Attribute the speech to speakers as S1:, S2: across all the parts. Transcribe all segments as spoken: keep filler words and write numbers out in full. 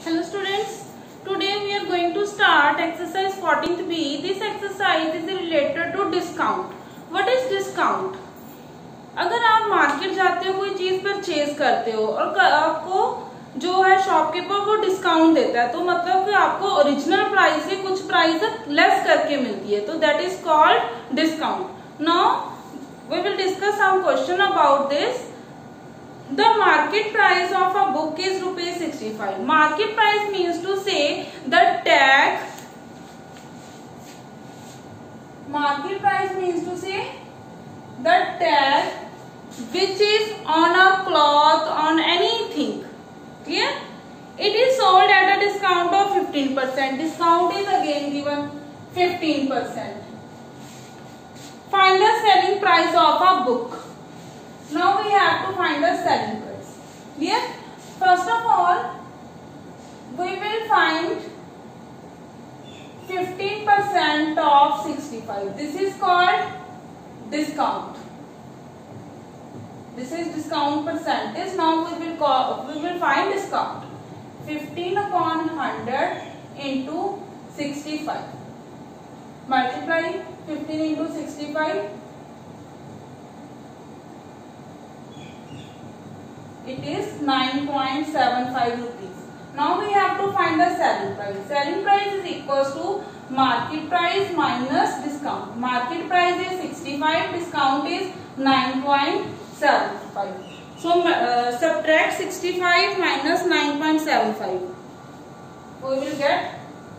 S1: Hello students, today we are going to start exercise fourteenth B. This exercise is related to discount. What is discount? अगर आप market जाते हो, कोई चीज purchase करते हो और आपको जो है शॉपकीपर वो डिस्काउंट देता है, तो मतलब कि आपको ओरिजिनल प्राइस से कुछ प्राइस लेस करके मिलती है, तो that is called discount. Now we will discuss some question about this. The market price of a book is rupees sixty-five. Market price means to say the tag. Market price means to say the tag which is on a cloth, on anything. Clear? It is sold at a discount of fifteen percent. Discount is again given fifteen percent. Find the selling price of a book. Now we have to find the selling price. Clear? First of all, we will find fifteen percent of sixty-five. This is called discount. This is discount percentage. Now we will call, we will find discount. fifteen upon one hundred into sixty-five. Multiply fifteen into sixty-five. It is nine point seven five rupees. Now we have to find the selling price. Selling price is equals to market price minus discount. Market price is sixty-five, discount is nine point seven five. So uh, subtract sixty-five minus nine point seven five. We will get.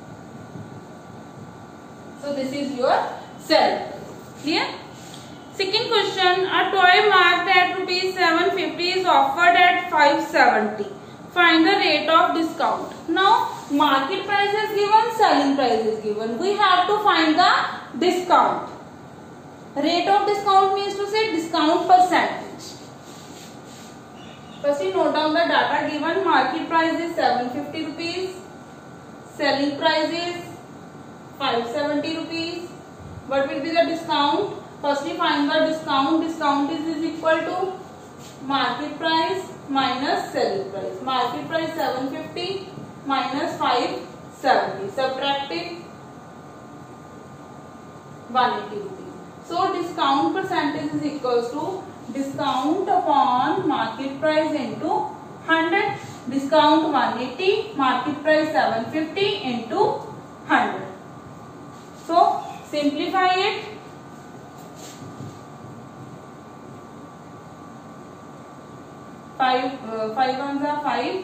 S1: So this is your selling price. Clear? Second question, a toy marked at rupees seven fifty is offered at five seventy. Find the rate of discount. Now, market price is given, selling price is given. We have to find the discount. Rate of discount means to say discount percentage. First, you note down the data given. Market price is seven fifty rupees. Selling price is five seventy rupees. What will be the discount? Firstly, find the discount. Discount is, is equal to market price minus selling price. Market price seven fifty minus five seventy. Subtracting one eighty rupees. So discount percentage is equals to discount upon market price into one hundred. Discount one eighty, market price seven fifty into one hundred. So simplify it. Five, uh, five ones are five.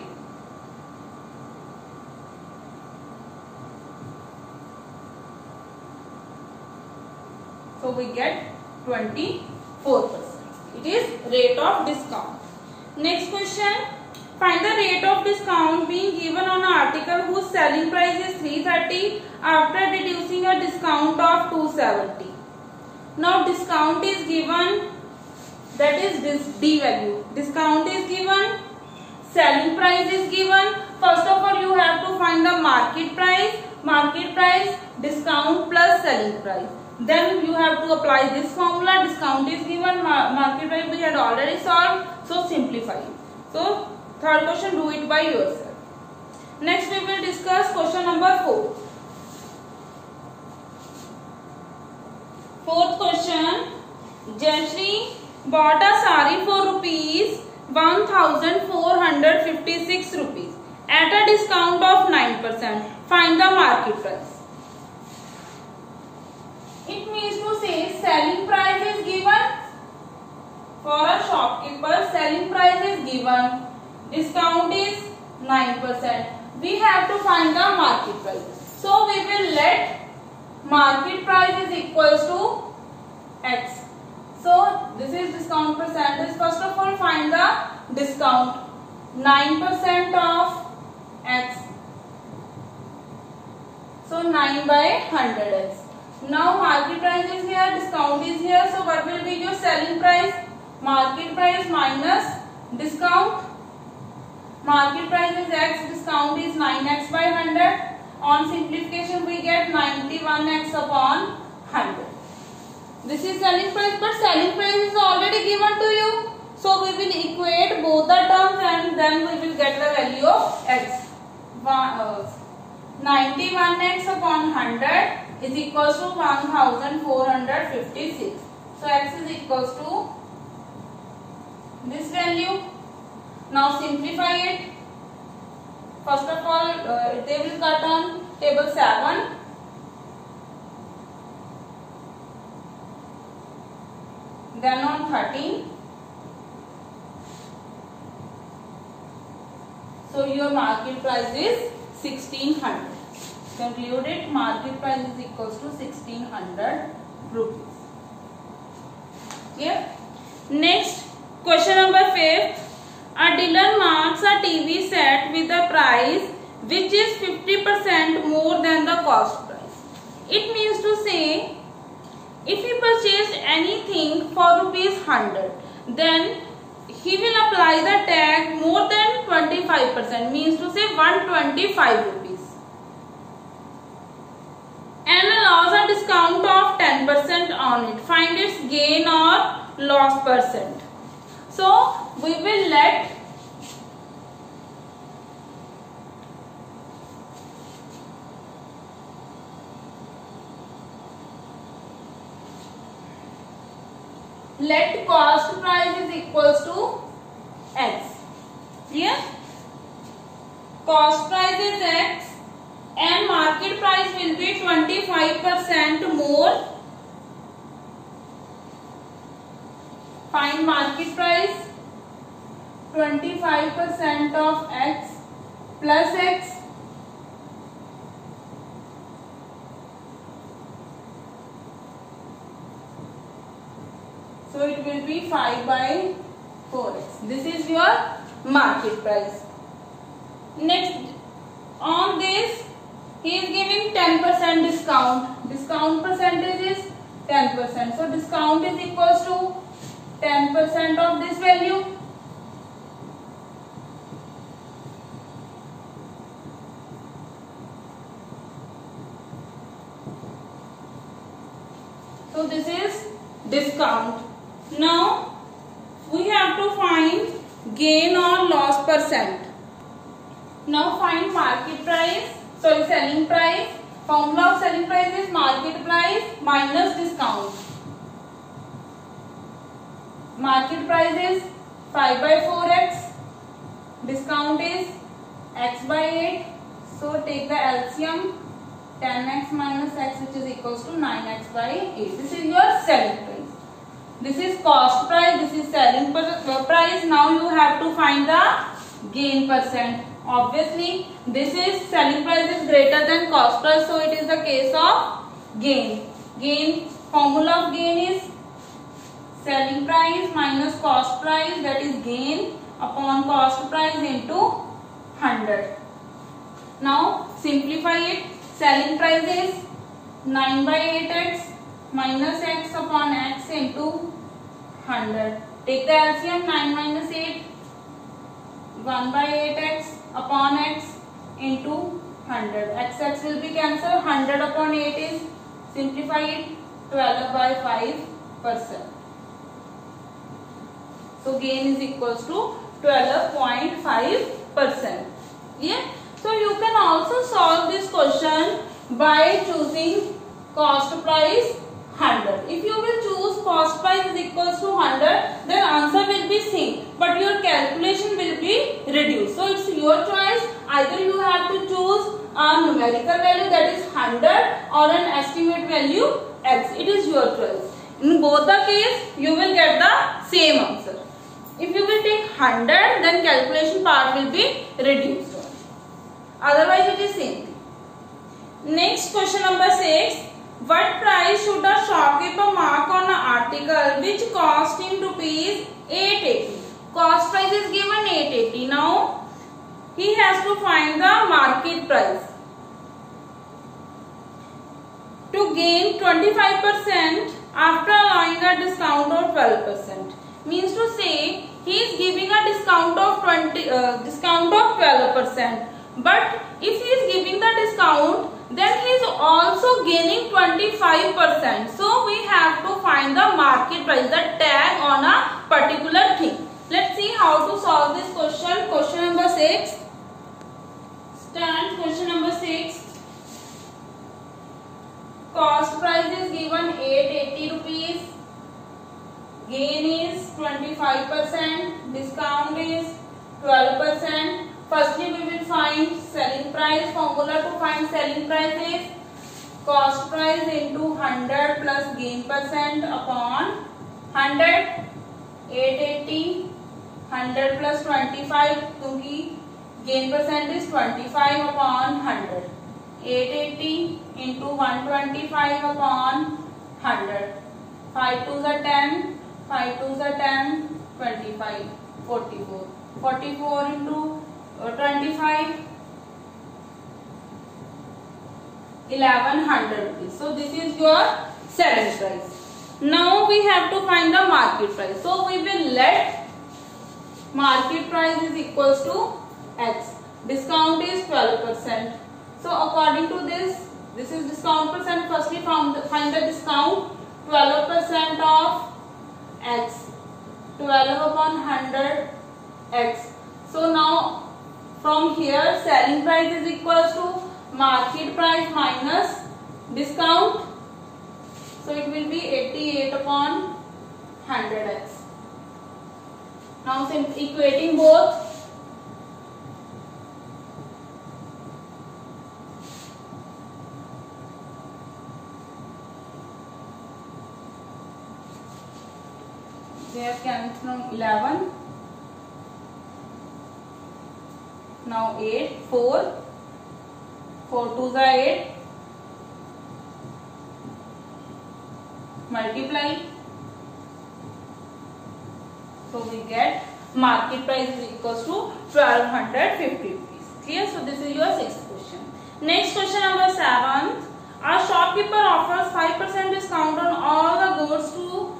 S1: So we get twenty-four percent. It is rate of discount. Next question. Find the rate of discount being given on an article whose selling price is three thirty after reducing a discount of two seventy. Now discount is given. That is this D value. Discount is given. Selling price is given. First of all, you have to find the market price. Market price, discount plus selling price. Then you have to apply this formula. Discount is given. Market price we had already solved. So simplify. So third question, do it by yourself. Next we will discuss question number four. Fourth question. Jayashree bought a sari for rupees one thousand four hundred fifty-six rupees at a discount of nine percent. Find the market price. It means to say selling price is given for a shopkeeper. Selling price is given. Discount is nine percent. We have to find the market price. So we will let market price is equals to X. So this is discount percentage. First of all, find the discount. nine percent of X. So nine by one hundred X. Now market price is here, discount is here. So what will be your selling price? Market price minus discount. Market price is X, discount is nine X by one hundred. On simplification we get ninety-one X upon one hundred. This is selling price, but selling price is already given to you. So we will equate both the terms and then we will get the value of X. ninety-one x upon one hundred is equals to one thousand four hundred fifty-six. So x is equals to this value. Now simplify it. First of all, uh, they will cut on table seven. Then on thirteen. So your market price is sixteen hundred. Conclude it. Market price is equals to sixteen hundred rupees. Okay. Next, question number fifth. A dealer marks a T V set with a price which is fifty percent more than the cost price. It means to say, if he purchased anything for rupees one hundred, then he will apply the tag more than twenty-five percent, means to say one hundred twenty-five rupees, and allows a discount of ten percent on it. Find its gain or loss percent. So we will let let cost price is equals to x. Clear? Cost price is x and market price will be twenty-five percent more. Find market price. twenty-five percent of x plus x so it will be five by four x. This is your market price. Next, on this he is giving ten percent discount. Discount percentage is ten percent. So discount is equals to ten percent of this value. So this is discount. Now we have to find gain or loss percent. Now find market price, sorry selling price. Formula of selling price is market price minus discount. Market price is five by four x. Discount is x by eight. So take the L C M. ten x minus x, which is equals to nine x by eight. This is your selling price. This is cost price. This is selling price. Now you have to find the gain percent. Obviously, this is selling price is greater than cost price, so it is the case of gain. Gain, formula of gain is selling price minus cost price, that is gain, upon cost price into one hundred. Now simplify it. Selling price is nine by eight x minus x upon x into one hundred. Take the L C M. Nine minus eight, one by eight x upon x into one hundred. X x will be cancelled. one hundred upon eight is, simplify it, twelve by five percent. So gain is equals to twelve point five percent. Yeah. So you can also solve this question by choosing cost price one hundred. If you will choose cost price is equals to one hundred, then answer will be same, but your calculation will be reduced. So it's your choice. Either you have to choose a numerical value, that is one hundred, or an estimate value x. It is your choice. In both the case, you will get the same answer. If you will take one hundred, then calculation part will be reduced. Otherwise, it is same thing. Next, question number six. What price should a shopkeeper mark on an article which cost him rupees eight eighty? Cost price is given eight eighty. Now, he has to find the market price. To gain twenty-five percent after allowing a discount of twelve percent. Means to say, he is giving a discount of twenty uh, discount of twelve percent. But if he is giving the discount, then he is also gaining twenty-five percent. So we have to find the market price, the tag on a particular thing. Let's see how to solve this question. Question number six. Start. given eight eighty rupees. Gain is twenty-five percent. Discount is twelve percent. Firstly, we will find selling price. Formula to find selling price is cost price into one hundred plus gain percent upon one hundred. eight eighty, one hundred plus twenty-five, क्योंकि gain percent is twenty-five upon one hundred. eight eighty into one twenty-five upon one hundred. five twos are ten, five twos are ten, twenty-five, forty-four. forty-four into twenty-five, eleven hundred rupees. So this is your selling price. Now we have to find the market price. So we will let market price is equals to X. Discount is twelve percent. So according to this, this is discount percent. Firstly find the, find the discount. twelve percent of X. twelve upon one hundred X. So now from here selling price is equals to market price minus discount. So it will be eighty-eight upon one hundred X. Now equating both. There comes from eleven. Now eight, four. four twos are eight. Multiply. So we get market price is equals to twelve fifty rupees. Clear? So this is your sixth question. Next question number seven. A shopkeeper offers five percent discount on all the goods to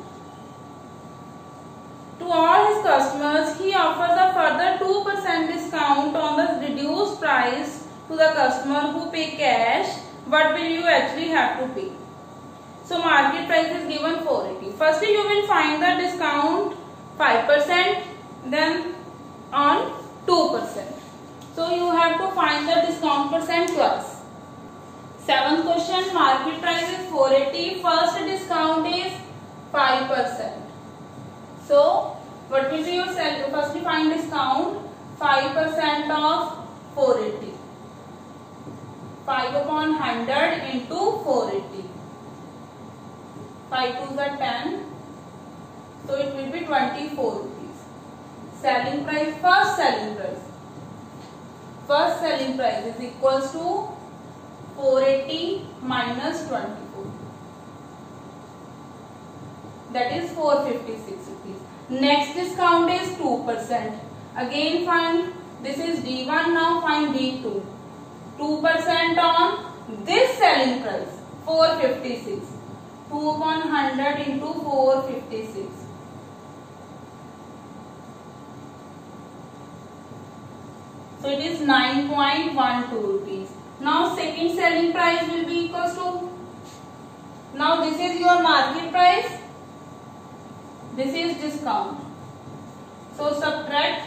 S1: to all his customers. He offers a further two percent discount on the reduced price to the customer who pay cash. What will you actually have to pay? So market price is given four eighty. Firstly you will find the discount five percent, then on two percent. So you have to find the discount percent twice. Seventh question, market price is four eighty. First discount is five percent. So what will be your sell? Firstly find discount five percent of four eighty. five upon one hundred into four eighty. five twos are ten. So it will be twenty-four rupees. Selling price, first selling price. First selling price is equals to four eighty minus twenty-four. That is four fifty-six rupees. Next discount is two percent. Again find, this is D one, now find D two. two percent on this selling price, four fifty-six. two upon one hundred into four fifty-six. So it is nine point one two rupees. Now second selling price will be equals to, now this is your market price, this is discount. So subtract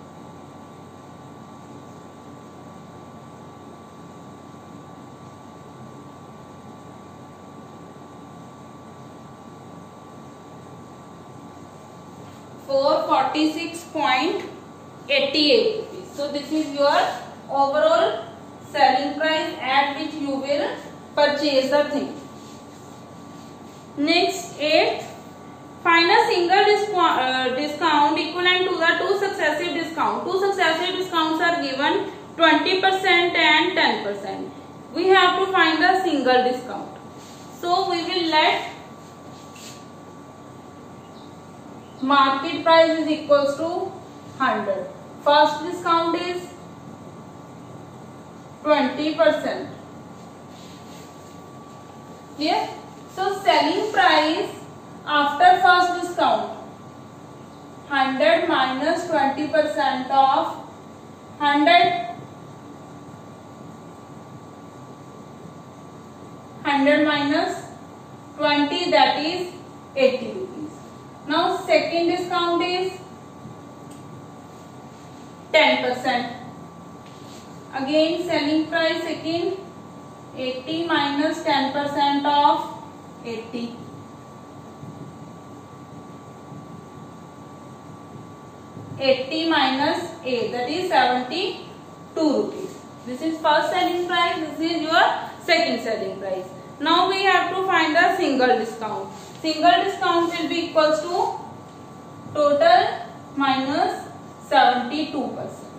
S1: four forty-six point eight eight rupees. So this is your overall selling price at which you will purchase the thing. Next, eighth, find a single discount, uh, discount equivalent to the two successive discounts. Two successive discounts are given twenty percent and ten percent. We have to find a single discount. So we will let market price is equals to one hundred. First discount is twenty percent. Clear? So selling price after first discount, one hundred minus twenty percent of one hundred. one hundred minus twenty, that is eighty rupees. Now second discount is ten percent. Again selling price second, eighty minus ten percent of eighty. eighty minus eight, that is seventy-two rupees. This is first selling price, this is your second selling price. Now we have to find the single discount. Single discount will be equals to total minus seventy-two percent.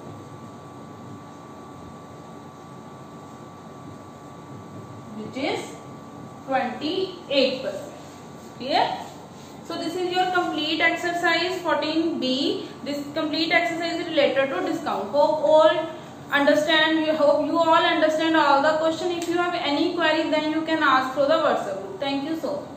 S1: Which is twenty-eight percent. Clear? So this is your complete exercise fourteen B. This complete exercise is related to discount. Hope all understand. We hope you all understand all the question. If you have any query, then you can ask through the WhatsApp group. Thank you so much.